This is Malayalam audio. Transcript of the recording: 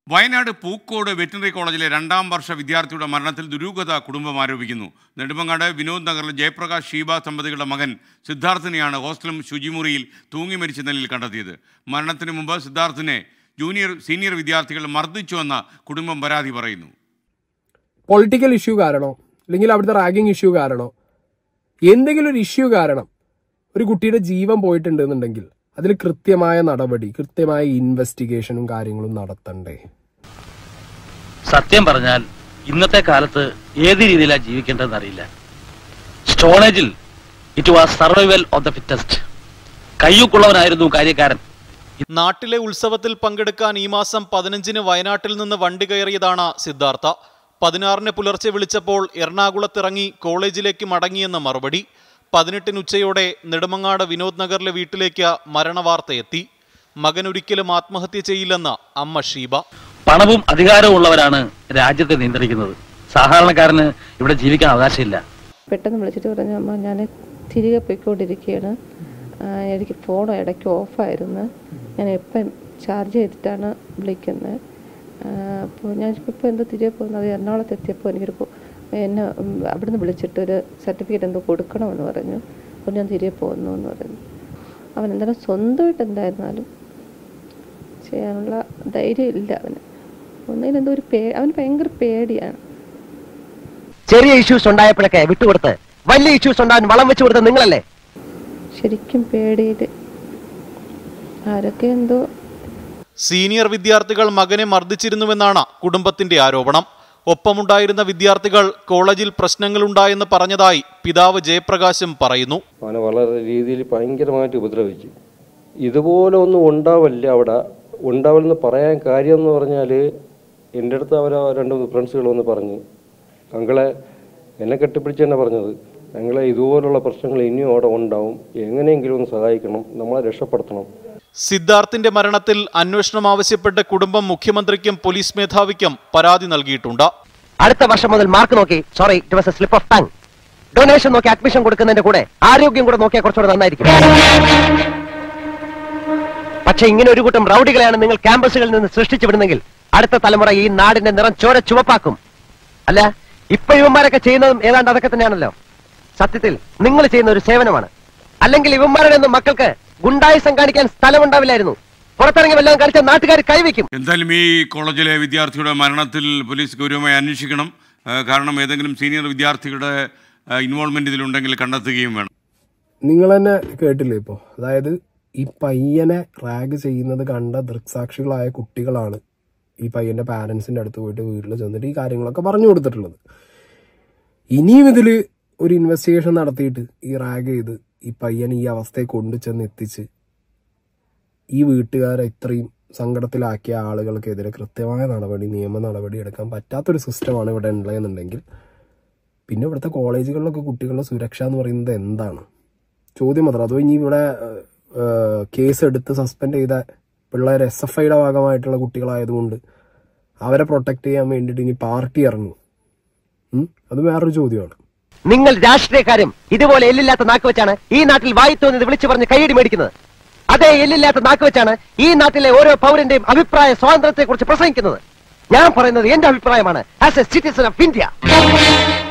വയനാട് പൂക്കോട് വെറ്റിനറി കോളേജിലെ 2ാം വർഷ വിദ്യാർത്ഥിയുടെ മരണത്തിൽ ദുരൂഹത കുടുംബം ആരോപിക്കുന്നു. നെടുമങ്ങാട് വിനോദ് നഗറിലെ ജയപ്രകാശ് ഷീബ ദമ്പതികളുടെ മകൻ സിദ്ധാർത്ഥിനെയാണ് ഹോസ്റ്റലും ശുചിമുറിയിൽ തൂങ്ങി മരിച്ച നിലയിൽ കണ്ടെത്തിയത്. മരണത്തിന് മുമ്പ് സിദ്ധാർത്ഥിനെ സീനിയർ വിദ്യാർത്ഥികൾ മർദ്ദിച്ചുവെന്ന കുടുംബം പരാതി പറയുന്നു. പൊളിറ്റിക്കൽ ഇഷ്യൂ കാരണോ അല്ലെങ്കിൽ അവിടുത്തെ റാഗിങ് ഇഷ്യൂ കാരണോ എന്തെങ്കിലും ഒരു ഇഷ്യൂ കാരണം ഒരു കുട്ടിയുടെ ജീവൻ പോയിട്ടുണ്ടെന്നുണ്ടെങ്കിൽ അതിൽ കൃത്യമായ നടപടി, കൃത്യമായ ഇൻവെസ്റ്റിഗേഷനും കാര്യങ്ങളും നടത്തണ്ടേ? സത്യം പറഞ്ഞാൽ ഇന്നത്തെ കാലത്ത് ഏത് രീതിയിലാണ് ജീവിക്കേണ്ടതെന്ന് അറിയില്ല. സ്റ്റോണേജിൽ it was survival of the fittest. കയ്യൂക്കുള്ളവനായിരുന്നു കാര്യക്കാരൻ. നാട്ടിലെ ഉത്സവത്തിൽ പങ്കെടുക്കാൻ ഈ മാസം 15-ന് വയനാട്ടിൽ നിന്ന് വണ്ടി കയറിയതാണ് സിദ്ധാർത്ഥ. 16-ന് പുലർച്ചെ വിളിച്ചപ്പോൾ എറണാകുളത്തിറങ്ങി കോളേജിലേക്ക് മടങ്ങിയെന്ന മറുപടി. 18-ന് ഉച്ചയോടെ നെടുമങ്ങാട് വിനോദ് നഗറിലെ വീട്ടിലേക്ക് മരണവാർത്തയെത്തി. മകൻ ഒരിക്കലും ആത്മഹത്യ ചെയ്യില്ലെന്ന് അമ്മ ഷീബ. പണവും അധികാരവും ഉള്ളവരാണ് രാജ്യത്തെ നിയന്ത്രിക്കുന്നത്. സാധാരണക്കാരന് ഇവിടെ ജീവിക്കാൻ അവകാശമില്ല. പെട്ടെന്ന് വിളിച്ചിട്ട് പറഞ്ഞു, അമ്മ ഞാൻ തിരികെ പോയിക്കൊണ്ടിരിക്കുകയാണ്, എനിക്ക് ഫോൺ ഇടയ്ക്ക് ഓഫായിരുന്നു, ഞാൻ എപ്പം ചാർജ് ചെയ്തിട്ടാണ് വിളിക്കുന്നത്. അപ്പോൾ ഞാൻ ഇപ്പോൾ എന്തോ തിരികെ പോകുന്നത്, അത് എറണാകുളത്ത് എത്തിയപ്പോൾ എനിക്കൊരു എന്നെ അവിടുന്ന് വിളിച്ചിട്ടൊരു സർട്ടിഫിക്കറ്റ് എന്തോ കൊടുക്കണമെന്ന് പറഞ്ഞു. അപ്പോൾ ഞാൻ തിരികെ പോകുന്നു എന്ന് പറഞ്ഞു. അവൻ എന്തായാലും സ്വന്തമായിട്ട് എന്തായിരുന്നാലും ചെയ്യാനുള്ള ധൈര്യം ഇല്ല അവന്. ഒന്നിനും എന്തോ ഒരു അവന് ഭയങ്കര പേടിയാണ്. ചെറിയ ഇഷ്യൂസ് ഉണ്ടായപ്പോഴൊക്കെ വിട്ടുകൊടുത്ത് വലിയ ഇഷ്യൂസ് ഉണ്ടാകാൻ വളം വെച്ച് കൊടുത്ത നിങ്ങളല്ലേ? ശരിക്കും പേടിയിൽ ആരൊക്കെ എന്തോ. സീനിയർ വിദ്യാർത്ഥികൾ മകനെ മർദ്ദിച്ചിരുന്നുവെന്നാണ് കുടുംബത്തിന്റെ ആരോപണം. ഒപ്പമുണ്ടായിരുന്ന വിദ്യാർത്ഥികൾ കോളേജിൽ പ്രശ്നങ്ങളുണ്ടായെന്ന് പറഞ്ഞതായി പിതാവ് ജയപ്രകാശും പറയുന്നു. അവനെ വളരെ രീതിയിൽ ഭയങ്കരമായിട്ട് ഉപദ്രവിച്ചു. ഇതുപോലെ ഒന്നും അവിടെ ഉണ്ടാവില്ലെന്ന് പറയാൻ കാര്യം എന്ന് പറഞ്ഞാൽ, എൻ്റെ അടുത്ത് അവർ 2 ഫ്രണ്ട്സുകൾ വന്ന് പറഞ്ഞു, അങ്ങളെ എന്നെ കെട്ടിപ്പിടിച്ച് തന്നെ പറഞ്ഞത്, ഞങ്ങളെ ഇതുപോലുള്ള പ്രശ്നങ്ങൾ ഇനിയും അവിടെ ഉണ്ടാവും, എങ്ങനെയെങ്കിലും ഒന്ന് സഹായിക്കണം, നമ്മളെ രക്ഷപ്പെടുത്തണം. സിദ്ധാർത്ഥിന്റെ മരണത്തിൽ അന്വേഷണം ആവശ്യപ്പെട്ട് കുടുംബം മുഖ്യമന്ത്രിക്കും പോലീസ് മേധാവിക്കും പരാതി നൽകിയിട്ടുണ്ട്. അടുത്ത വർഷം മുതൽ മാർക്ക് നോക്കി, sorry it was a slip of tongue, donation നോക്കി അഡ്മിഷൻ കൊടുക്കുന്നതിന്റെ കൂടെ ആരോഗ്യം കൂടെ നോക്കിയാൽ കുറച്ചുകൂടെ നന്നായിരിക്കും. പക്ഷെ ഇങ്ങനെ ഒരു കൂട്ടം റൗഡികളെയാണ് നിങ്ങൾ ക്യാമ്പസുകളിൽ നിന്ന് സൃഷ്ടിച്ചു വിടുന്നെങ്കിൽ അടുത്ത തലമുറ ഈ നാടിന്റെ നിറം ചോര ചുവപ്പാക്കും. അല്ല, ഇപ്പൊ ഇവന്മാരൊക്കെ ചെയ്യുന്നതും ഏതാണ്ട് അതൊക്കെ തന്നെയാണല്ലോ. സത്യത്തിൽ നിങ്ങൾ ചെയ്യുന്ന ഒരു സേവനമാണ്. അല്ലെങ്കിൽ ഇവന്മാരുടെ ഒന്നും മക്കൾക്ക് ഗുണ്ടായുസം കാണിക്കാൻ സ്ഥലമുണ്ടാവില്ലായിരുന്നു. പുറത്തിറങ്ങി വല്ലതും കാണിച്ച നാട്ടുകാർ കൈവയ്ക്കും. എന്തായാലും ഈ കോളേജിലെ വിദ്യാർത്ഥിയുടെ മരണത്തിൽ പോലീസ് ഗൗരവമായി അന്വേഷിക്കണം. കാരണം ഏതെങ്കിലും സീനിയർ വിദ്യാർത്ഥികളുടെ ഇൻവോൾവ്മെന്റ് ഇതിലുണ്ടെങ്കിൽ കണ്ടെത്തുകയും വേണം. നിങ്ങൾ തന്നെ കേട്ടില്ലേ ഇപ്പോൾ? അതായത് ഈ പയ്യനെ റാഗ് ചെയ്യുന്നത് കണ്ട ദൃക്സാക്ഷികളായ കുട്ടികളാണ് ഈ പയ്യന്റെ പാരന്റ്സിന്റെ അടുത്ത് പോയിട്ട് വീട്ടിൽ ചെന്നിട്ട് ഈ കാര്യങ്ങളൊക്കെ പറഞ്ഞു കൊടുത്തിട്ടുള്ളത്. ഇനിയും ഇതിൽ ഒരു ഇൻവെസ്റ്റിഗേഷൻ നടത്തിയിട്ട് ഈ റാഗ് ചെയ്ത് ഈ പയ്യൻ ഈ അവസ്ഥയെ കൊണ്ടു ചെന്ന് എത്തിച്ച് ഈ വീട്ടുകാരെ ഇത്രയും സങ്കടത്തിലാക്കിയ ആളുകൾക്കെതിരെ കൃത്യമായ നടപടി, നിയമ നടപടി എടുക്കാൻ പറ്റാത്തൊരു സിസ്റ്റമാണ് ഇവിടെ ഉള്ളതെന്നുണ്ടെങ്കിൽ പിന്നെ ഇവിടുത്തെ കോളേജുകളിലൊക്കെ കുട്ടികളുടെ സുരക്ഷ എന്ന് പറയുന്നത് എന്താണ് ചോദ്യം മാത്രം. അതോ ഇനി ഇവിടെ കേസ് എടുത്ത് സസ്പെൻഡ് ചെയ്ത പിള്ളേർ SFIയുടെ ഭാഗമായിട്ടുള്ള കുട്ടികളായതുകൊണ്ട് അവരെ പ്രൊട്ടക്ട് ചെയ്യാൻ വേണ്ടിയിട്ട് ഇനി പാർട്ടി ഇറങ്ങും? അത് വേറൊരു ചോദ്യമാണ്. നിങ്ങൾ രാഷ്ട്രീയക്കാരും ഇതുപോലെ എല്ലില്ലാത്ത നാക്ക് വെച്ചാണ് ഈ നാട്ടിൽ വായി തോന്നിയത് വിളിച്ചു പറഞ്ഞ് കൈയടി മേടിക്കുന്നത്. അതേ എല്ലില്ലാത്ത നാക്ക് വെച്ചാണ് ഈ നാട്ടിലെ ഓരോ പൗരന്റെയും അഭിപ്രായ സ്വാതന്ത്ര്യത്തെ കുറിച്ച് പ്രസംഗിക്കുന്നത്. ഞാൻ പറയുന്നത് എന്റെ അഭിപ്രായമാണ് as a citizen of India.